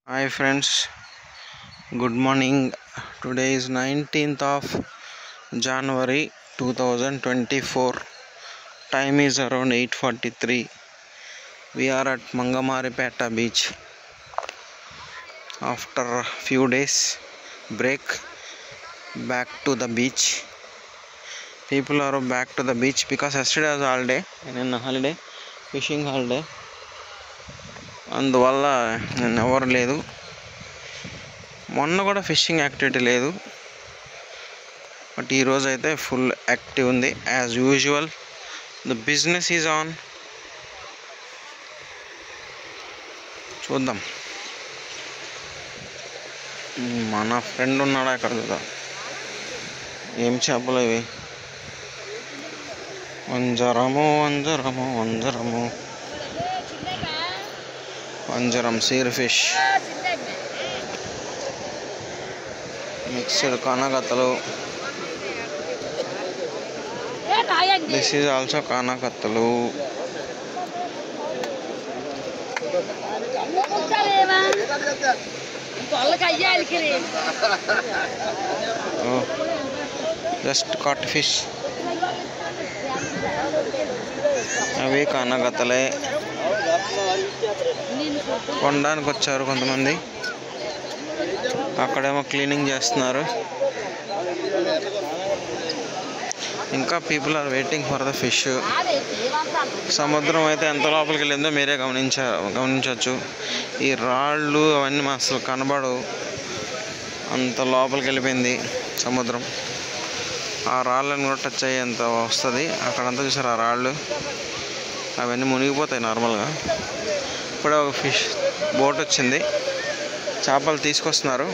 Hi friends, good morning. Today is 19th of January 2024. Time is around 8:43. We are at Mangamaripeta beach. After a few days break, back to the beach. People are back to the beach because yesterday was holiday, fishing holiday. అందువల్ల నేను ఎవరు లేదు. మొన్న కూడా fishing activity లేదు, but ఈరోజు అయితే full active ఉంది. As usual the business is on. చూద్దాం. మన ఫ్రెండ్ ఉన్నాడా అక్కడ? చూద్దాం. ఏం చేపలు ఇవి? వంజరం సీర్ ఫిష్, మిక్స్డ్ కానకత్తలు. దిస్ ఈజ్ ఆల్సో కానకత్తలు. Just cat fish. అవి కానకత్తలే. కొనడానికి వచ్చారు కొంతమంది, అక్కడేమో క్లీనింగ్ చేస్తున్నారు. ఇంకా people are waiting for the fish. సముద్రం అయితే ఎంత లోపలికి వెళ్ళిందో మీరే గమనించవచ్చు. ఈ రాళ్ళు అవన్నీ అసలు కనబడవు, అంత లోపలికి వెళ్ళిపోయింది సముద్రం. ఆ రాళ్ళని కూడా టచ్ అయ్యేంత వస్తుంది. అక్కడంతా చూసారు ఆ రాళ్ళు, అవన్నీ మునిగిపోతాయి నార్మల్గా. ఇప్పుడే ఒక ఫిష్ బోట్ వచ్చింది, చేపలు తీసుకొస్తున్నారు.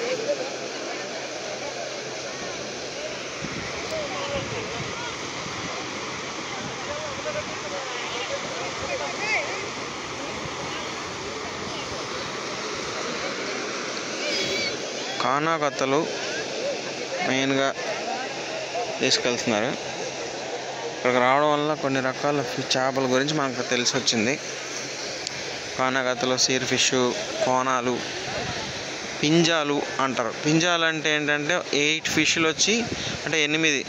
కానాకత్తలు మెయిన్గా తీసుకెళ్తున్నారు. ఇక్కడికి రావడం వల్ల కొన్ని రకాల చేపల గురించి మనకు తెలిసి వచ్చింది. కానాకత్తలు, సీర్ ఫిష్, కోనాలు, పింజాలు అంటారు. పింజాలు అంటే ఏంటంటే 8 ఫిష్లు వచ్చి, అంటే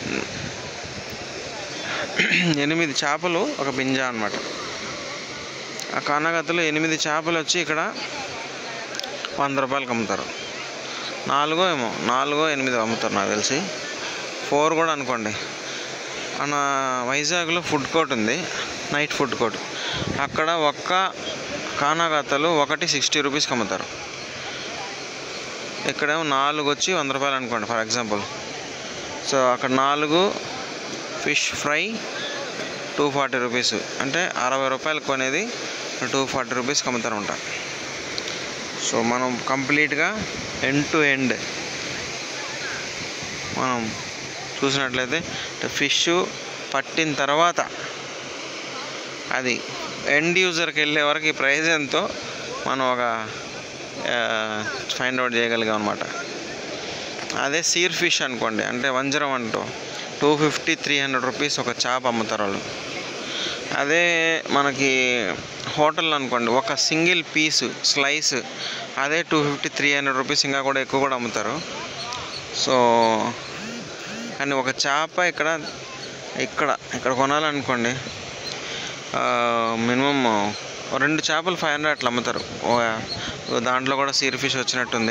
8 చేపలు ఒక పింజా అన్నమాట. ఆ కానాకత్తలు 8 చేపలు వచ్చి ఇక్కడ 100 రూపాయలకి అమ్ముతారు. 4 8 అమ్ముతారు నాకు తెలిసి. 4 కూడా అనుకోండి. మన వైజాగ్లో ఫుడ్ కోర్ట్ ఉంది, నైట్ ఫుడ్ కోర్ట్. అక్కడ ఒక్క కానాకత్తలు ఒకటి 60 రూపీస్కి అమ్ముతారు. ఇక్కడేమో 4 వచ్చి 100 రూపాయలు అనుకోండి ఫర్ ఎగ్జాంపుల్. సో అక్కడ 4 ఫిష్ ఫ్రై 240 రూపీస్, అంటే 60 రూపాయలు కొనేది 240 రూపీస్కి అమ్ముతారంట. సో మనం కంప్లీట్గా ఎండ్ టు ఎండ్ మనం చూసినట్లయితే ఫిష్ పట్టిన తర్వాత అది ఎండ్ యూజర్కి వెళ్ళే వరకు ఈ ప్రైస్ ఎంతో మనం ఒక ఫైండ్ అవుట్ చేయగలిగాం అనమాట. అదే సీర్ ఫిష్ అనుకోండి, అంటే వంజరం అంటూ 250-300 రూపీస్ ఒక చేప అమ్ముతారు వాళ్ళు. అదే మనకి హోటల్ అనుకోండి, ఒక సింగిల్ పీసు స్లైస్ అదే 250-300 రూపీస్, ఇంకా కూడా ఎక్కువ కూడా అమ్ముతారు. సో కానీ ఒక చేప ఇక్కడ కొనాలనుకోండి, మినిమం 2 చేపలు 500 అట్లా అమ్ముతారు. దాంట్లో కూడా సీర్ ఫిష్ వచ్చినట్టుంది.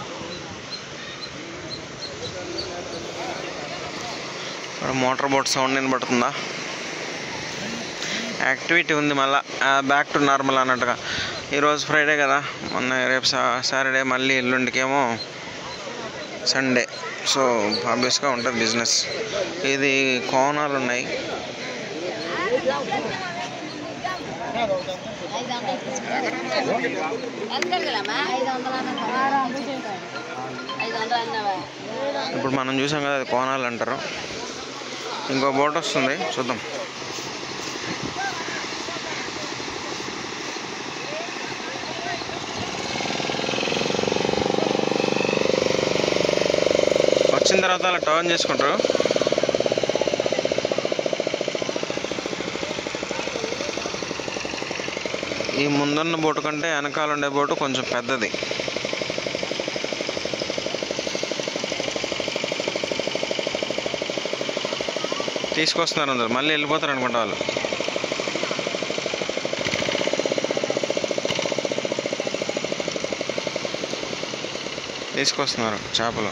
మోటార్ బోట్ సౌండ్ వినబడుతుందా? యాక్టివిటీ ఉంది మళ్ళీ, బ్యాక్ టు నార్మల్ అన్నట్టుగా. ఈరోజు ఫ్రైడే కదా, రేపు సాటర్డే, మళ్ళీ ఎల్లుండికేమో సండే. సో ఆబ్వియస్గా ఉంటుంది బిజినెస్. ఇది కోనాలు ఉన్నాయి. ఇప్పుడు మనం చూసాం కదా, అది కోనాలు అంటారు. ఇంకో బోట్ వస్తుంది, చూద్దాం. వచ్చిన తర్వాత అలా టర్న్ చేసుకుంటారు. ఈ ముందున్న బోటు కంటే వెనకాల ఉండే బోటు కొంచెం పెద్దది. తీసుకొస్తున్నారు అందరు, మళ్ళీ వెళ్ళిపోతారు అనుకుంటా వాళ్ళు. తీసుకొస్తున్నారు చేపలు.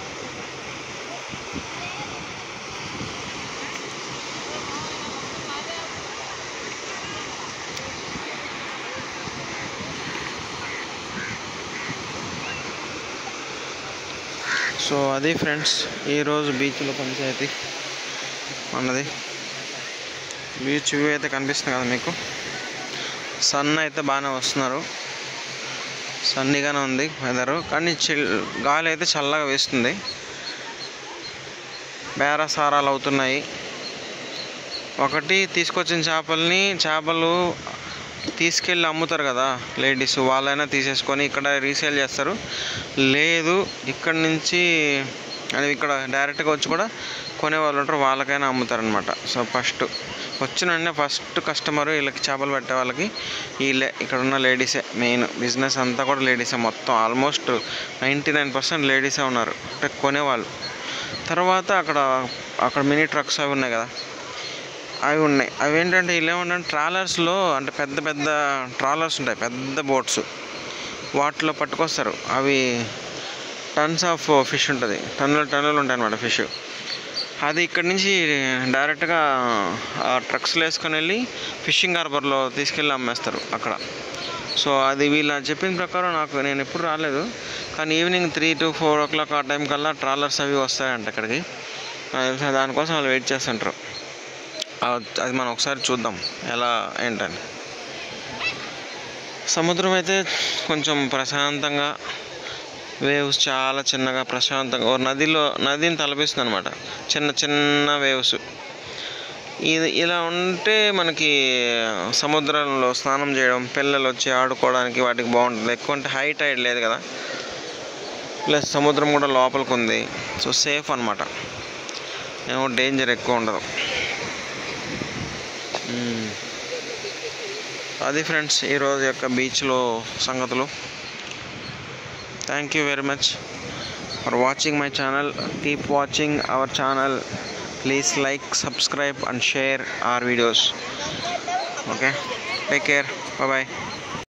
సో అది ఫ్రెండ్స్ ఈరోజు బీచ్లో పంచాయతీ అన్నది. బీచ్ వ్యూ అయితే కనిపిస్తుంది కదా మీకు. సన్ అయితే బాగానే వస్తున్నారు, సన్నీగానే ఉంది వెదరు, కానీ గాలి అయితే చల్లగా వేస్తుంది. బేరసారాలు అవుతున్నాయి. ఒకటి తీసుకొచ్చిన చేపలు తీసుకెళ్ళి అమ్ముతారు కదా లేడీస్, వాళ్ళైనా తీసేసుకొని ఇక్కడ రీసేల్ చేస్తారు. లేదు ఇక్కడ నుంచి అది ఇక్కడ డైరెక్ట్గా వచ్చి కూడా కొనేవాళ్ళు ఉంటారు, వాళ్ళకైనా అమ్ముతారనమాట. సో ఫస్ట్ కస్టమరు వీళ్ళకి చేపలు పెట్టే వాళ్ళకి వీళ్ళే, ఇక్కడ ఉన్న లేడీసే. మెయిన్ బిజినెస్ అంతా కూడా లేడీసే, మొత్తం ఆల్మోస్ట్ 99% లేడీసే ఉన్నారు అంటే కొనేవాళ్ళు. తర్వాత అక్కడ మినీ ట్రక్స్ అవి ఉన్నాయి కదా, అవి ఉన్నాయి. అవి ఏంటంటే వీళ్ళు ఏమంటే ట్రాలర్స్లో, అంటే పెద్ద పెద్ద ట్రాలర్స్ ఉంటాయి, పెద్ద బోట్స్, వాటిలో పట్టుకొస్తారు. అవి టన్స్ ఆఫ్ ఫిష్ ఉంటుంది, టన్నులు ఉంటాయి అన్నమాట ఫిష్. అది ఇక్కడి నుంచి డైరెక్ట్గా ట్రక్స్లో వేసుకొని వెళ్ళి ఫిషింగ్ హార్బర్లో తీసుకెళ్ళి అమ్మేస్తారు అక్కడ. సో అది వీళ్ళు చెప్పిన ప్రకారం నేను ఎప్పుడు రాలేదు, కానీ ఈవినింగ్ 3 to 4 o'clock ఆ టైం కల్లా ట్రాలర్స్ అవి వస్తాయంట ఇక్కడికి. దానికోసం వాళ్ళు వెయిట్ చేస్తుంటారు. అది మనం ఒకసారి చూద్దాం ఎలా ఏంటని. సముద్రం అయితే కొంచెం ప్రశాంతంగా, వేవ్స్ చాలా చిన్నగా ప్రశాంతంగా నదిని తలపిస్తుంది అనమాట, చిన్న చిన్న వేవ్స్. ఇలా ఉంటే మనకి సముద్రంలో స్నానం చేయడం, పిల్లలు వచ్చి ఆడుకోవడానికి వాటికి బాగుంటుంది. ఎక్కువ అంటే హై టైడ్ లేదు కదా, ప్లస్ సముద్రం కూడా లోపలికి ఉంది. సో సేఫ్ అనమాట, ఏమో డేంజర్ ఎక్కువ ఉండదు. అది ఫ్రెండ్స్ ఈరోజు యొక్క బీచ్లో సంగతులు. Thank you very much for watching my channel. Keep watching our channel. Please like, subscribe and share our videos. Okay, take care. Bye bye.